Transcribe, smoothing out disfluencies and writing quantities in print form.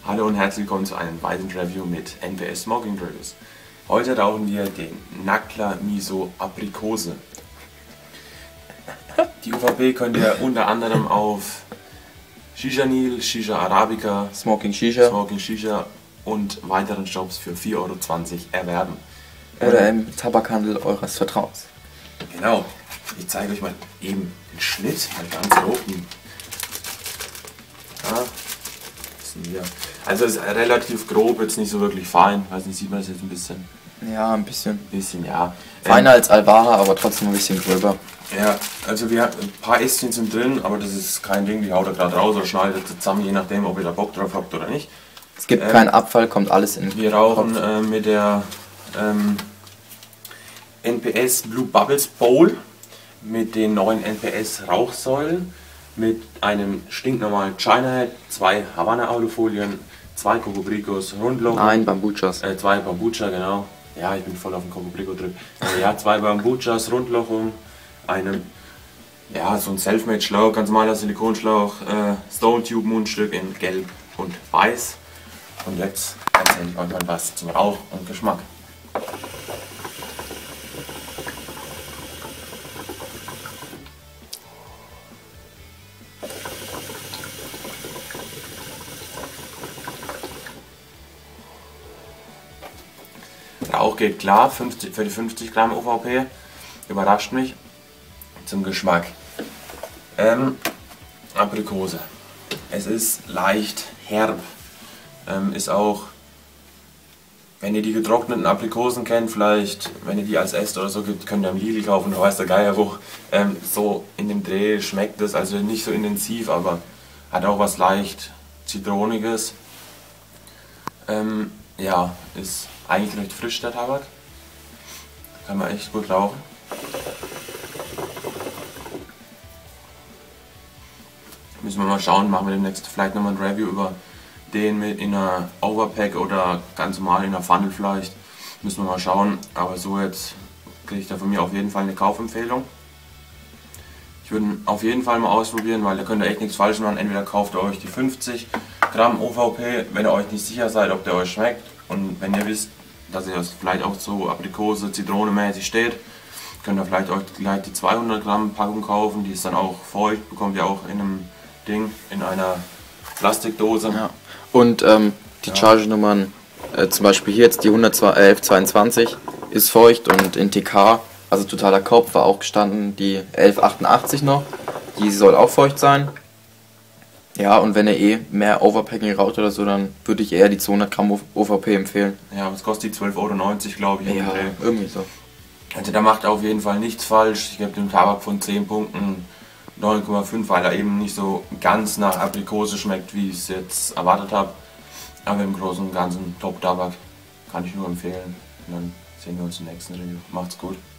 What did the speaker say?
Hallo und herzlich willkommen zu einem weiteren Review mit NPS Smoking Reviews. Heute rauchen wir den Nackler Miso Aprikose. Die UVP könnt ihr unter anderem auf Chicanil, Shisha Arabica, Smoking Shisha und weiteren Shops für 4,20 € erwerben. Oder im Tabakhandel eures Vertrauens. Genau. Ich zeige euch mal eben den Schnitt, mal ganz grob. Ja, hier. Also es ist relativ grob, jetzt nicht so wirklich fein. Weiß nicht, sieht man das jetzt ein bisschen? Ja, ein bisschen. Ja. Feiner als Alvara, aber trotzdem ein bisschen gröber. Ja, also wir haben ein paar Ästchen sind drin, aber das ist kein Ding, die haut er gerade raus oder schneidet zusammen, je nachdem, ob ihr da Bock drauf habt oder nicht. Es gibt keinen Abfall, kommt alles in. Wir rauchen mit der NPS Blue Bubbles Bowl mit den neuen NPS Rauchsäulen, mit einem stinknormalen China Head, 2 Havana Alufolien, 2 Cocobricos Rundlochen. Nein, Bambuchas. 2 Bambucha, genau. Ja, ich bin voll auf dem Cocobrico Trip. Ja, 2 Bambuchas Rundlochung, einem, ja, so ein Selfmade Schlauch, ganz normaler Silikonschlauch, Stone Tube Mundstück in Gelb und Weiß. Und jetzt erzähle ich euch mal was zum Rauch und Geschmack. Rauch geht klar, für die 50 Gramm UVP, überrascht mich. Zum Geschmack. Aprikose. Es ist leicht herb. Ist auch, wenn ihr die getrockneten Aprikosen kennt, vielleicht, wenn ihr die als Äst oder so gibt, könnt ihr am Lidl kaufen, da weiß der Geier wo. So in dem Dreh schmeckt es, also nicht so intensiv, aber hat auch was leicht Zitroniges. Ja, ist eigentlich recht frisch der Tabak. Kann man echt gut rauchen. Müssen wir mal schauen, machen wir demnächst vielleicht nochmal ein Review über den mit in einer Overpack oder ganz normal in einer Funnel vielleicht. Müssen wir mal schauen, aber so jetzt kriege ich da von mir auf jeden Fall eine Kaufempfehlung. Ich würde ihn auf jeden Fall mal ausprobieren, weil da könnt ihr echt nichts falsch machen. Entweder kauft ihr euch die 50 Gramm UVP, wenn ihr euch nicht sicher seid, ob der euch schmeckt. Und wenn ihr wisst, dass ihr das vielleicht auch so Aprikose, Zitrone mäßig steht, könnt ihr vielleicht euch gleich die 200 Gramm Packung kaufen. Die ist dann auch feucht, bekommt ihr auch in einem Ding, in einer Plastikdose. Ja. Und die Charge-Nummern, zum Beispiel hier jetzt die 1122 ist feucht und in TK, also totaler Kopf, war auch gestanden die 1188 noch. Die soll auch feucht sein. Ja, und wenn ihr mehr Overpacking raucht oder so, dann würde ich eher die 200 Gramm OVP empfehlen. Ja, was kostet die? 12,90 € glaube ich. Ja, irgendwie so. Also da macht er auf jeden Fall nichts falsch. Ich gebe dem Tabak von 10 Punkten 9,5, weil er eben nicht so ganz nach Aprikose schmeckt, wie ich es jetzt erwartet habe. Aber im Großen und Ganzen Top-Tabak, kann ich nur empfehlen. Und dann sehen wir uns im nächsten Review. Macht's gut.